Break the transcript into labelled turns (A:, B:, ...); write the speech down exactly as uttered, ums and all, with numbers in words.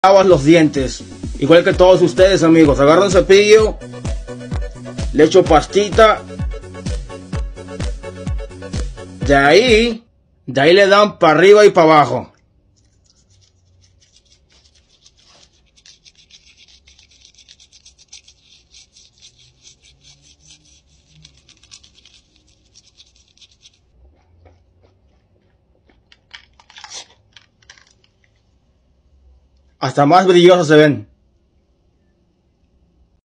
A: lavas los dientes, igual que todos ustedes, amigos. Agarro un cepillo, le echo pastita, de ahí, de ahí le dan para arriba y para abajo. Hasta más brillosos se ven.